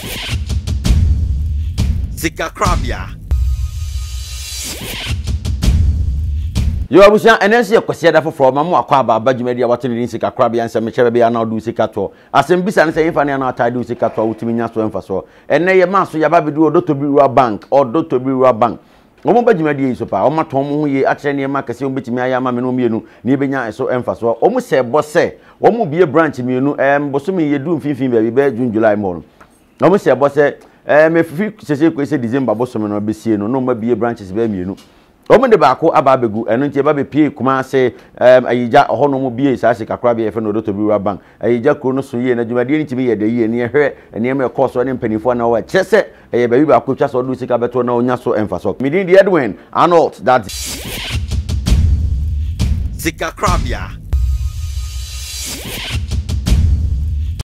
Sika Crabia. You are wishing an answer from Mamma Quaba, Bajumedia, what in Sika Crabia and some Cherry and now do Sicato. As in Bissan say, if I know I do Sicato to Minas to Emphaso, and nay a master Yababi do Dr. Bira Bank or Dr. Bira Bank. No more Bajumedia is so Oma Tom, ye actually Marcus, which Miama Menomiano, Nibina, so Emphaso, almost say, boss say, one will be a branch in you, and Bosumi, you do 15 baby, June, July morning. Almost say, boss say, if you say December, Bossom or Bessino, no more be a branches, baby, you know. Omo de ba ko ababegu eno ntie ba be pie kuma se ayija hono mo bie sa Sika Crabia efe no Dr. Bira Bank ayija kro no so ye na dwumade ni timi ye de ye ne ehwe ene me course ne mpanifo na wa chese eye ba bi ba ko twa so do sika beto na onya so emfaso midin the Edwin Arnold that Sika Crabia.